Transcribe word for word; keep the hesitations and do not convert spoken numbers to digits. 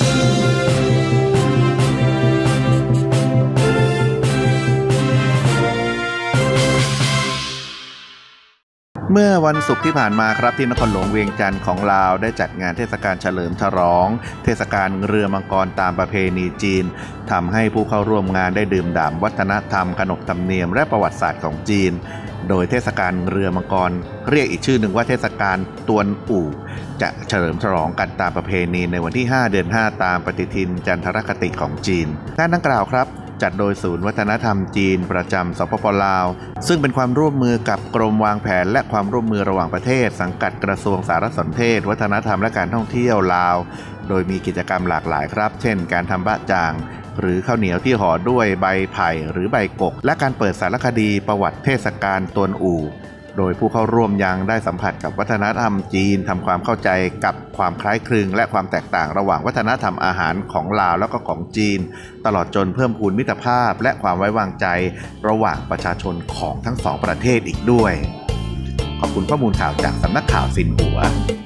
เมื่อวันศุกร์ที่ผ่านมาครับที่นครหลวงเวียงจันทร์ของลาวได้จัดงานเทศกาลเฉลิมฉลองเทศกาลเรือมังกรตามประเพณีจีนทำให้ผู้เข้าร่วมงานได้ดื่มด่ำวัฒนธรรมขนบธรรมเนียมและประวัติศาสตร์ของจีนโดยเทศกาลเรือมังกรเรียกอีกชื่อหนึ่งว่าเทศกาลตวนอู่จะเฉลิมฉลองกันตามประเพณีในวันที่ห้าเดือนห้าตามปฏิทินจันทรคติของจีนงานดังกล่าวครับจัดโดยศูนย์วัฒนธรรมจีนประจำสปป.ลาวซึ่งเป็นความร่วมมือกับกรมวางแผนและความร่วมมือระหว่างประเทศสังกัดกระทรวงสารสนเทศวัฒนธรรมและการท่องเที่ยวลาวโดยมีกิจกรรมหลากหลายครับเช่นการทำบะจ่างหรือข้าวเหนียวที่ห่อด้วยใบไผ่หรือใบกกและการเปิดสารคดีประวัติเทศกาลตวนอู่โดยผู้เข้าร่วมยังได้สัมผัสกับวัฒนธรรมจีนทำความเข้าใจกับความคล้ายคลึงและความแตกต่างระหว่างวัฒนธรรมอาหารของลาวแล้วก็ของจีนตลอดจนเพิ่มพูนมิตรภาพและความไว้วางใจระหว่างประชาชนของทั้งสองประเทศอีกด้วยขอบคุณข้อมูลข่าวจากสำนักข่าวซินหัว